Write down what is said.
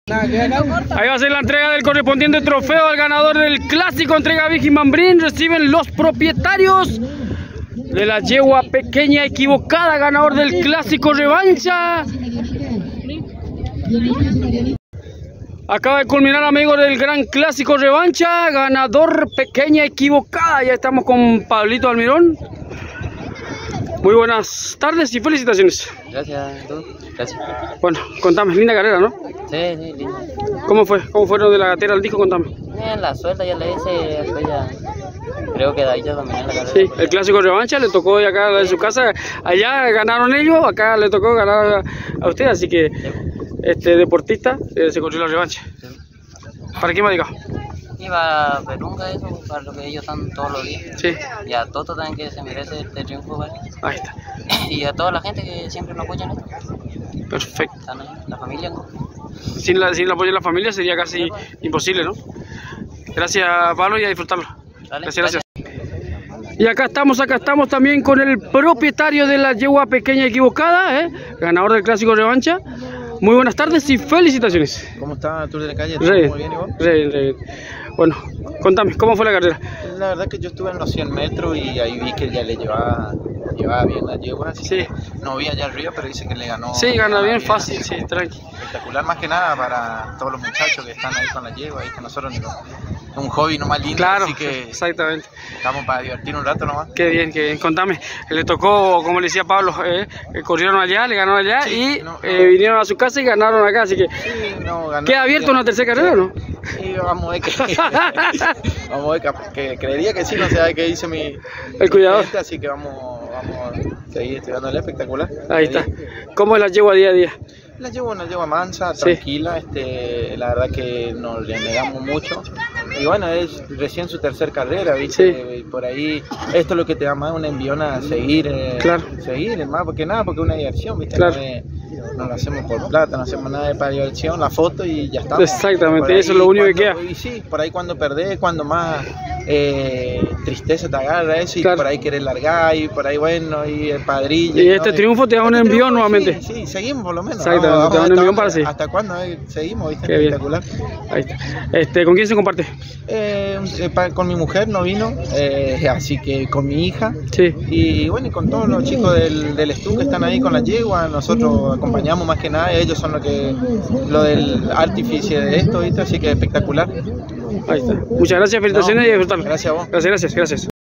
Ahí va a ser la entrega del correspondiente trofeo al ganador del clásico entrega Vicky Mambrín. Reciben los propietarios de la yegua pequeña equivocada, ganador del clásico revancha. Acaba de culminar, amigos, del gran clásico revancha, ganador pequeña equivocada. Ya estamos con Pablito Almirón. Muy buenas tardes y felicitaciones. Gracias, tú. Gracias. Bueno, contame, linda carrera, ¿no? Sí, linda. ¿Cómo fue? ¿Cómo fueron de la gatera al disco? Contame. La suelta ya le hice, después ya creo que de ahí ya dominé la carrera. Sí, el clásico revancha le tocó hoy acá en su casa. Allá ganaron ellos, acá le tocó ganar a usted, así que este deportista se corrió la revancha. Sí. ¿Para quién me ha dedicado? Iba a Perunga, eso, para lo que ellos están todos los días. Sí. Y a Toto también, que se merece este triunfo, ¿vale? Ahí está. Y a toda la gente que siempre nos apoya en esto. Perfecto. Están ahí, la familia. Sin el apoyo de la familia sería casi imposible, ¿no? Gracias, Pablo, y a disfrutarlo. Dale, gracias. Y acá estamos también con el propietario de la yegua pequeña equivocada, ganador del clásico revancha. Muy buenas tardes y felicitaciones. ¿Cómo está Tour de la Calle? Muy bien, ¿y vos? Bien. Bueno, contame, ¿cómo fue la carrera? La verdad que yo estuve en los 100 metros y ahí vi que ya le llevaba bien la yegua. Sí. No vi allá arriba, pero dice que le ganó. Sí, gana bien fácil, sí, tranqui. Espectacular, más que nada para todos los muchachos que están ahí con la yegua y que nosotros es un hobby nomás lindo, claro, así que exactamente. Estamos para divertir un rato nomás. Qué bien. Contame, le tocó, como le decía Pablo, corrieron allá, le ganaron allá, sí, y vinieron a su casa y ganaron acá, así que sí, queda abierto una tercera carrera, ¿no? Sí, vamos a ver que creería que sí, no sé qué dice el cuidador, así que vamos a seguir estudiándole. Espectacular. Ahí está. ¿Cómo la llevo día a día? La llevo mansa, tranquila, la verdad que no le negamos mucho. Y bueno, es recién su tercera carrera, ¿viste? Sí. Y por ahí, esto es lo que te da más una enviona a seguir, claro. Seguir, más porque nada, porque es una diversión, ¿viste? Claro. No lo hacemos por plata, no hacemos nada para diversión, la foto y ya está. Exactamente, eso es lo único que queda. Y sí, por ahí cuando perdés, cuando más tristeza te agarra eso, y claro, por ahí querés largar, y por ahí bueno, y el padrillo. Y este triunfo te da un envión nuevamente. Sí, seguimos por lo menos. Exactamente, te da un envión para sí. ¿Hasta cuándo seguimos? ¿Viste? Qué espectacular. Bien. Ahí está. ¿Con quién se comparte? Con mi mujer no vino, así que con mi hija. Sí. Y bueno, y con todos los chicos del estudio que están ahí con la yegua, nosotros acompañamos más que nada, ellos son lo del artífice de esto, ¿viste? Así que espectacular. Ahí está. Muchas gracias, felicitaciones y a disfrutarlo. Gracias a vos. Gracias.